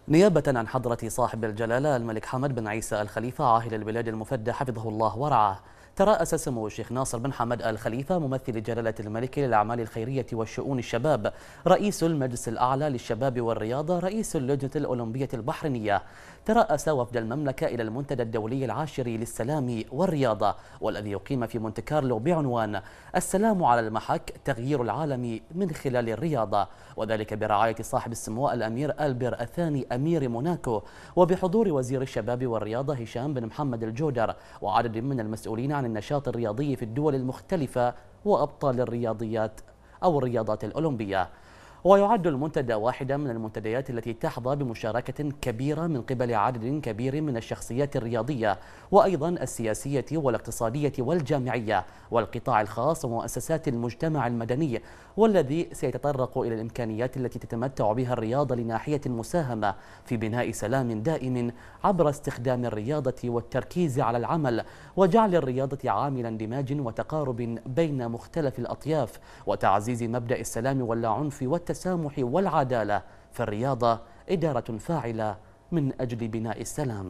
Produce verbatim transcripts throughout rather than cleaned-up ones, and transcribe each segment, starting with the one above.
نيابة عن حضرة صاحب الجلالة الملك حمد بن عيسى الخليفة عاهل البلاد المفدى حفظه الله ورعاه، ترأس سمو الشيخ ناصر بن حمد الخليفة ممثل جلالة الملك للأعمال الخيرية والشؤون الشباب، رئيس المجلس الأعلى للشباب والرياضة، رئيس اللجنة الأولمبية البحرينية، ترأس وفد المملكة إلى المنتدى الدولي العاشر للسلام والرياضة والذي يقيم في مونte كارلو بعنوان السلام على المحك تغيير العالم من خلال الرياضة، وذلك برعاية صاحب السمو الأمير ألبير الثاني أمير موناكو، وبحضور وزير الشباب والرياضة هشام بن محمد الجودر وعدد من المسؤولين عن النشاط الرياضي في الدول المختلفة وأبطال الرياضيات أو الرياضات الأولمبية. ويعد المنتدى واحدة من المنتديات التي تحظى بمشاركة كبيرة من قبل عدد كبير من الشخصيات الرياضية وأيضا السياسية والاقتصادية والجامعية والقطاع الخاص ومؤسسات المجتمع المدني، والذي سيتطرق إلى الإمكانيات التي تتمتع بها الرياضة لناحية المساهمة في بناء سلام دائم عبر استخدام الرياضة والتركيز على العمل وجعل الرياضة عامل اندماج وتقارب بين مختلف الأطياف وتعزيز مبدأ السلام واللاعنف والتسامح والعدالة، فالرياضة إدارة فاعلة من أجل بناء السلام.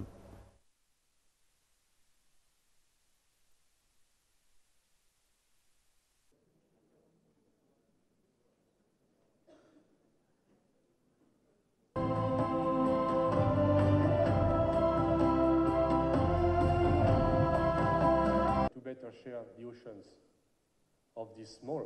To better share the oceans of this small.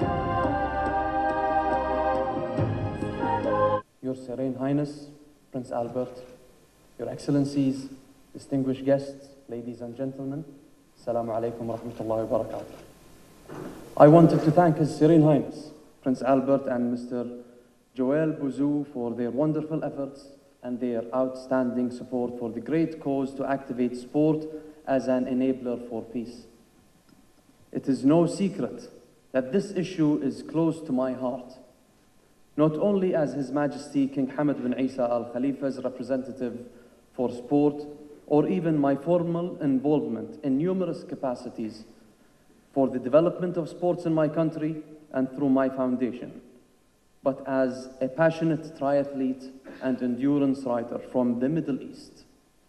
Your Serene Highness, Prince Albert, Your Excellencies, distinguished guests, ladies and gentlemen, Assalamu alaikum wa rahmatullahi wa barakatuh. I wanted to thank His Serene Highness, Prince Albert and Mister Joel Bouzou for their wonderful efforts and their outstanding support for the great cause to activate sport as an enabler for peace. It is no secret that this issue is close to my heart, not only as His Majesty King Hamad bin Isa Al Khalifa's representative for sport, or even my formal involvement in numerous capacities for the development of sports in my country and through my foundation, but as a passionate triathlete and endurance rider from the Middle East,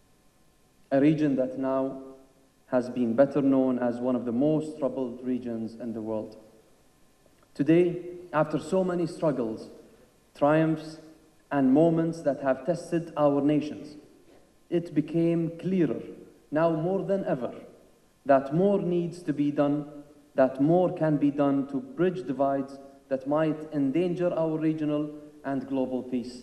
a region that now has been better known as one of the most troubled regions in the world. Today, after so many struggles, triumphs, and moments that have tested our nations, it became clearer, now more than ever, that more needs to be done, that more can be done to bridge divides that might endanger our regional and global peace.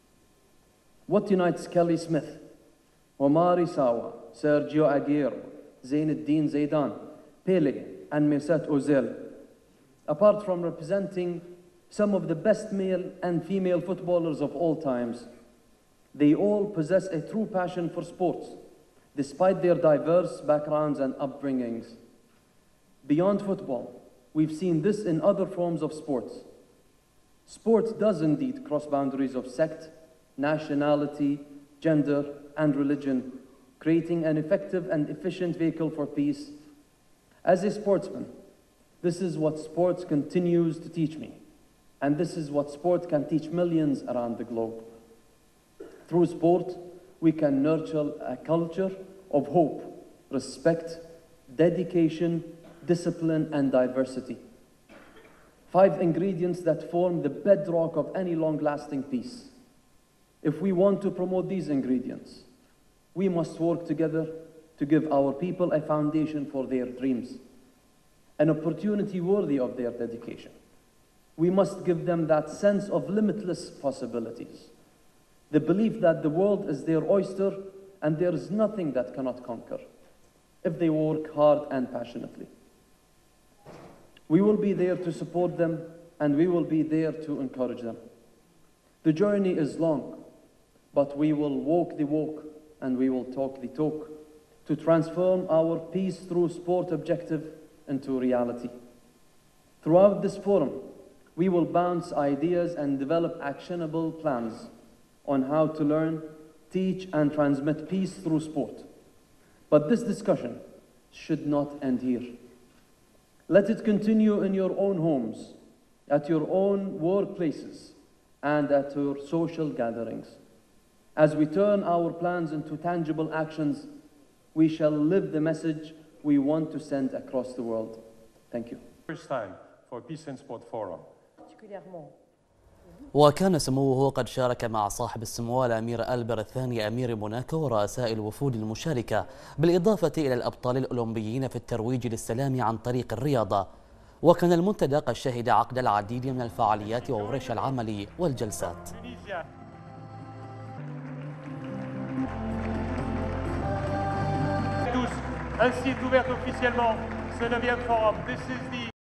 What unites Kelly Smith, Omar Isawa, Sergio Aguero, Zainuddin Zaidan, Pele, and Mesut Ozil, apart from representing some of the best male and female footballers of all times? They all possess a true passion for sports, despite their diverse backgrounds and upbringings. Beyond football, we've seen this in other forms of sports. Sport does indeed cross boundaries of sect, nationality, gender, and religion, creating an effective and efficient vehicle for peace. As a sportsman, this is what sports continues to teach me, and this is what sport can teach millions around the globe. Through sport, we can nurture a culture of hope, respect, dedication, discipline, and diversity. Five ingredients that form the bedrock of any long-lasting peace. If we want to promote these ingredients, we must work together to give our people a foundation for their dreams, an opportunity worthy of their dedication. We must give them that sense of limitless possibilities, the belief that the world is their oyster and there is nothing that cannot conquer if they work hard and passionately. We will be there to support them, and we will be there to encourage them. The journey is long, but we will walk the walk and we will talk the talk to transform our peace through sport objective into reality. Throughout this forum, we will bounce ideas and develop actionable plans on how to learn, teach, and transmit peace through sport. But this discussion should not end here. Let it continue in your own homes, at your own workplaces, and at your social gatherings. As we turn our plans into tangible actions, we shall live the message we want to send across the world. Thank you. First time for Peace and Sport Forum. وكان سموه قد شارك مع صاحب السمو الأمير ألبر الثاني أمير موناكو ورؤساء الوفود المشاركة، بالإضافة إلى الأبطال الأولمبيين في الترويج للسلام عن طريق الرياضة. وكان المنتدى قد شهد عقد العديد من الفعاليات وورش العمل والجلسات. Ainsi est ouverte officiellement ce neuvième forum. This is the